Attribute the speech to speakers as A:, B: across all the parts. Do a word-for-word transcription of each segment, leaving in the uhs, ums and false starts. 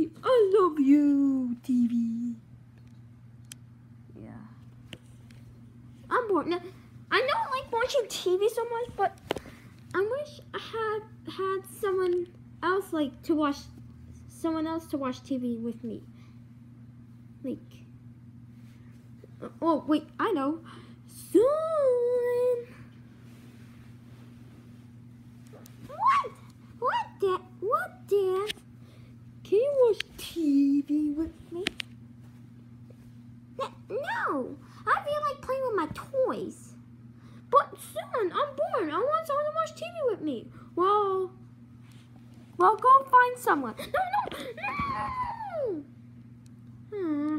A: V. I love you, T V. Yeah. I'm bored. Now, I don't like watching T V so much, but I wish I had had someone else like to watch, someone else to watch T V with me. Like, oh wait, I know. Soon. What? What, Dad? What, Dad? Can you watch T V with me? No, I feel like playing with my toys. But soon, I'm bored. I want someone to watch T V with me. Well, well, go find someone. No, no, no. Hmm.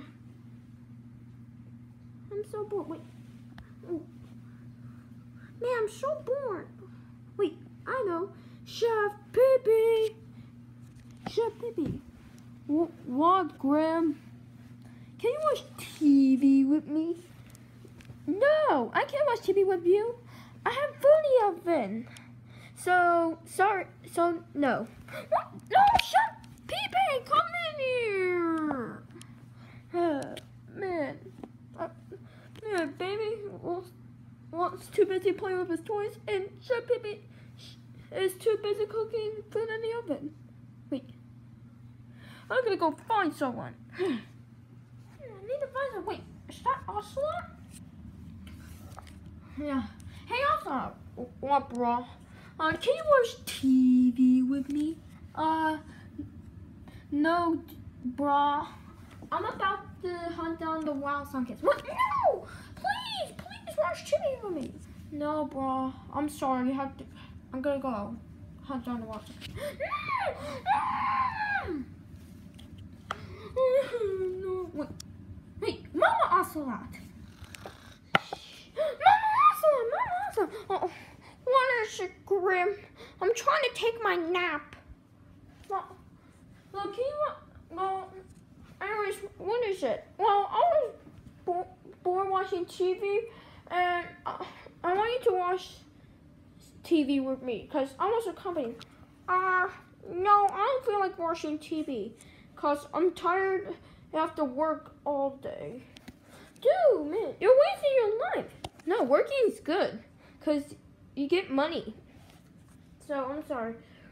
A: I'm so bored. Wait. Oh. Man, I'm so bored. Wait, I know. Chef Pippi. Chef Pippi. What, what, Graham? Can you watch T V with me? No, I can't watch T V with you. I have foodie oven. So, sorry, so, no. What? No, Chef Pippi, come in here. Uh, man. Uh, man, baby was, was too busy playing with his toys, and Chef Pippi is too busy cooking food in the oven. Wait. I'm gonna go find someone. I need to find someone. Wait, is that Ocelot? Yeah. Hey, Ocelot. What, bro? Uh, can you watch T V with me? Uh, no, brah. I'm about to hunt down the wild sunkids. What? No! Please, please watch T V with me. No, brah. I'm sorry. You have to. I'm gonna go hunt down the wild sunkids. No, wait. Hey, Mama Ocelot. Mama Ocelot, Mama Ocelot. Oh, what is it, Grim? I'm trying to take my nap. Well, well can you, well, anyways, what is it? Well, I was bo bored watching T V, and uh, I want you to watch T V with me, because I was accompanying. Uh, no, I don't feel like watching T V. Cause I'm tired after work all day. Dude, man, you're wasting your life. No, working is good. Cause you get money. So I'm sorry.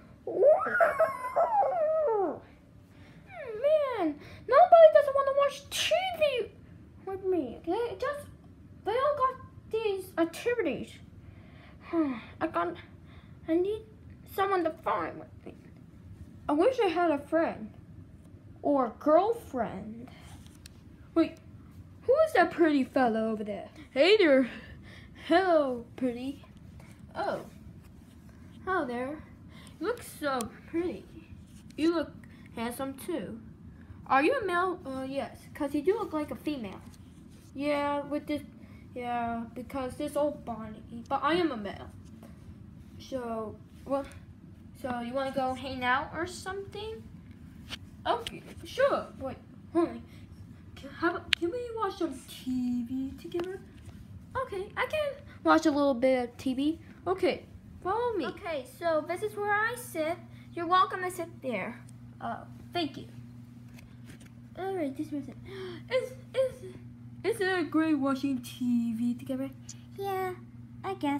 A: Man, nobody doesn't want to watch T V with me. Okay, just they all got these activities. I got. I need someone to find with me. I wish I had a friend. Or girlfriend. Wait, who is that pretty fellow over there? Hey there. Hello, pretty. Oh. Hello there. You look so pretty. You look handsome too. Are you a male? Uh, yes, because you do look like a female. Yeah, with this, yeah, because this old body. But I am a male. So, what? So, you want to go hang out or something? Okay, sure. Wait, hold on. Can, how about, can we watch some T V together? Okay, I can watch a little bit of T V. Okay, follow me. Okay, so this is where I sit. You're welcome to sit there. Uh, thank you. All right, this was it. Is is is it great watching T V together? Yeah, I guess.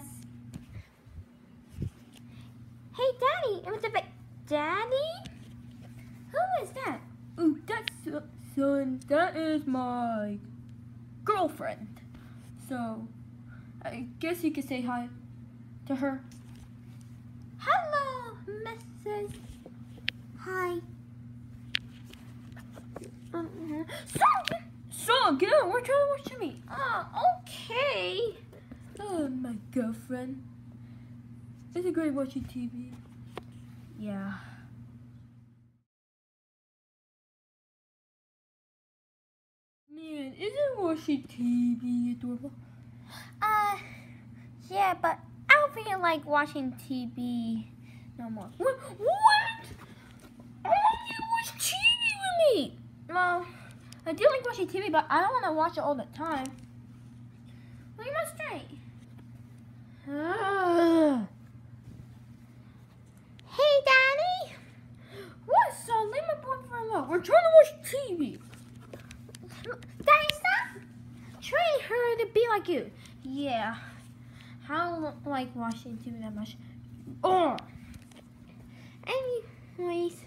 A: Hey, Daddy, it was a bit. Daddy. Who is that? Oh, that's son. That is my girlfriend. So, I guess you could say hi to her. Hello, Missus Hi. Um, son, son, get out. We're trying to watch T V. Oh, okay. Oh, my girlfriend. Is it great watching T V? Yeah. Man, isn't watching T V adorable? Uh, yeah, but I don't feel like watching T V no more. What? What? I want you to watch T V with me! Well, I do like watching T V, but I don't want to watch it all the time. Well, you must straight. Uh. Hey, Daddy! What? So, leave my boyfriend alone. we're trying to watch T V. Daddy, stop trying her to be like you. Yeah, I don't like watching T V that much. Oh, anyways,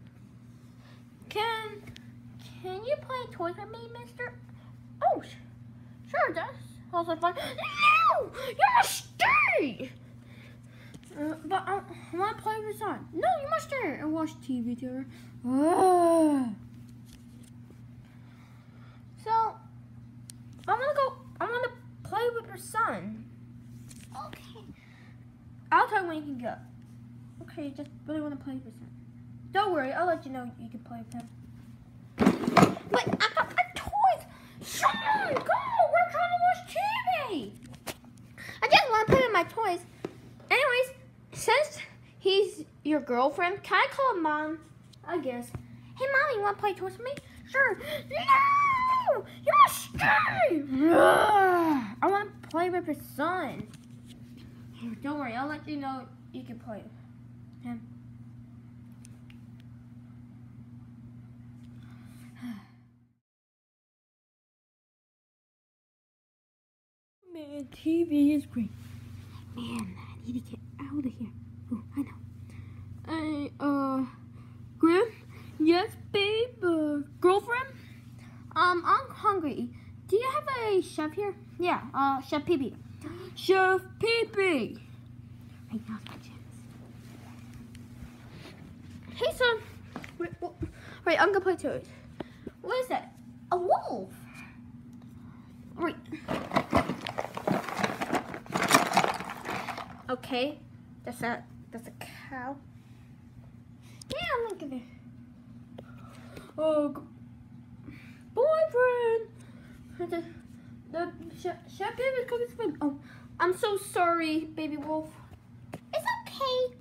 A: can can you play toys with me, Mister? Oh, sure, that's also fun. No, you must stay. Uh, but I, I want to play with son. No, you must stay and watch T V together. Uh. So, I want to go, I want to play with your son. Okay. I'll tell you when you can go. Okay, just really want to play with your son. Don't worry, I'll let you know you can play with him. Wait, I got my toys. Son, go, we're trying to watch T V. I just want to play with my toys. Anyways, since he's your girlfriend, can I call him Mom? I guess. Hey, Mom, you want to play toys with me? Sure. No! You must stay! I want to play with your son. Don't worry, I'll let you know you can play with him. Man, T V is great. Man, I need to get out of here. Oh, I know. I, uh, Grim? Yes, babe? Uh, girlfriend? Um, I'm hungry. Do you have a chef here? Yeah, uh, Chef P P. Chef P P! Right, now's my chance. Hey, son. Wait, wait, wait, I'm gonna play toys. What is that? A wolf! Wait. Okay, that's a that's a cow. Yeah, look at it. Oh, boyfriend. The the chef chef is cooking food. Oh, I'm so sorry, baby wolf. It's okay.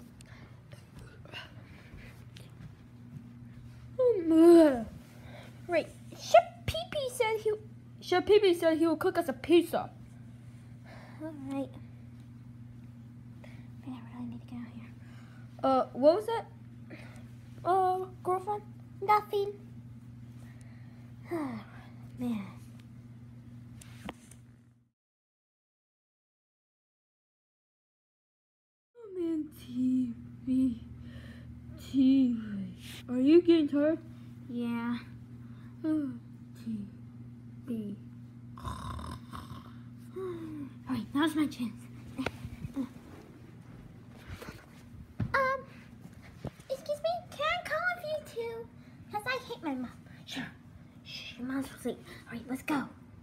A: Um, right, Chef Pee Pee said he Chef Pee Pee said he will cook us a pizza. All right. I really need to get out of here. Uh, what was that? Uh, girlfriend? Nothing. Man. Oh man, T V. T V. Are you getting tired? Yeah. Oh, T V. Alright, now's my chance. Um, excuse me, can I call with you too? Because I hate my mom. Sure. Shh, your mom's asleep. Alright, let's go.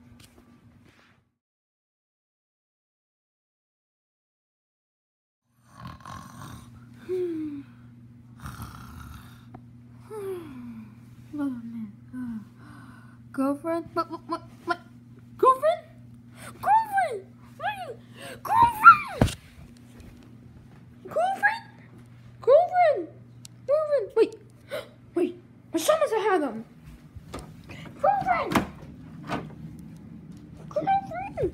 A: Oh man. Oh. Girlfriend? What, what, what, what? Girlfriend? Girlfriend! What are you? Girlfriend! Girlfriend? Girlfriend! Girlfriend! Wait. Wait. My son must have had them. Girlfriend! Girlfriend!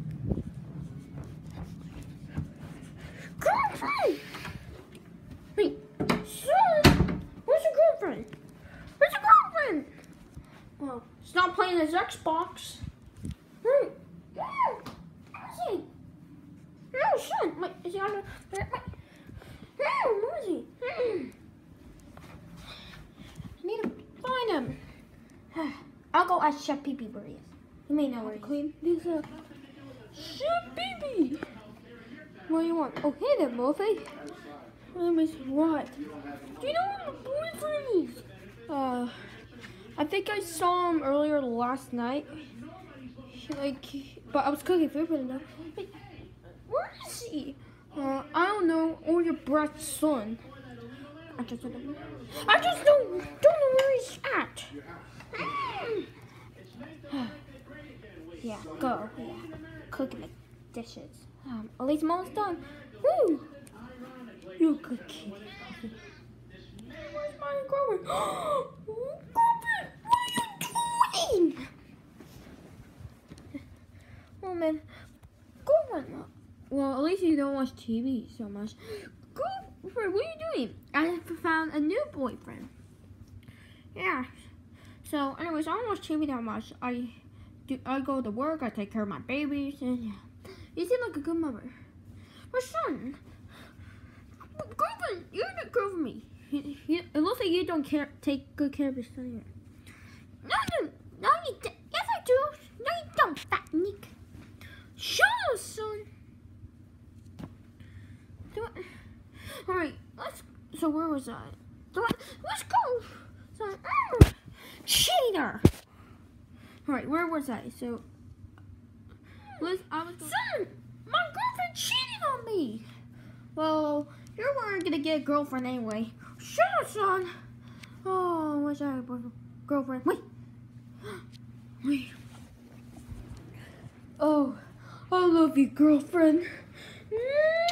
A: Girlfriend! Wait. Son! Where's your girlfriend? Where's your girlfriend? Well, he's not playing his Xbox. Hmm. Yeah. Where is he? No, son. Wait, is he on the... Wait, wait. No, where is he? Hmm. I need to find him. I'll go ask Chef Pee Pee where he is. You may know where he is. Clean this up. Chef Pee Pee! What do you want? Oh, hey there, Murphy. Let me see what. Do you know where my boyfriend is? Uh, I think I saw him earlier last night. He, like, but I was cooking food for him. Wait, where is he? Uh, I don't know. Or your brat's son. I just don't know. I just don't don't know where he's at. Yeah, go. Yeah, cooking the dishes. Um, at least mom's done. Woo! You're a good kid. Where's my girlfriend? Girlfriend, what are you doing? Oh man, girlfriend. Well, at least you don't watch T V so much. Girlfriend, what are you doing? I found a new boyfriend. Yeah. So, anyways, I don't watch T V that much. I do. I go to work. I take care of my babies, and yeah, you seem like a good mother. My son, girlfriend, you're the girl for me. He, he, it looks like you don't care. Take good care of your son here. No, no, no, you do. Yes, I do. No, you don't, fat Nick. Shut up, son. Do it. All right, let's. So where was I? So let's go. So, mm, cheater. All right, where was I? So, let's. I was. Son, my girlfriend cheated on me. Well, you weren't gonna get a girlfriend anyway. Shut up, son. Oh, wish I had a boyfriend, girlfriend. Wait. Wait. Oh, I love you, girlfriend.